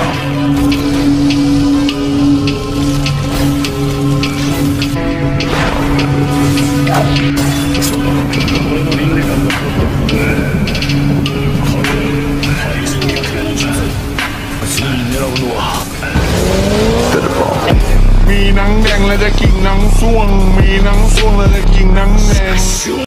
มีหนังแดงและจะกินหนังส่วงมีหนังส่วงและจะกินหนังแดง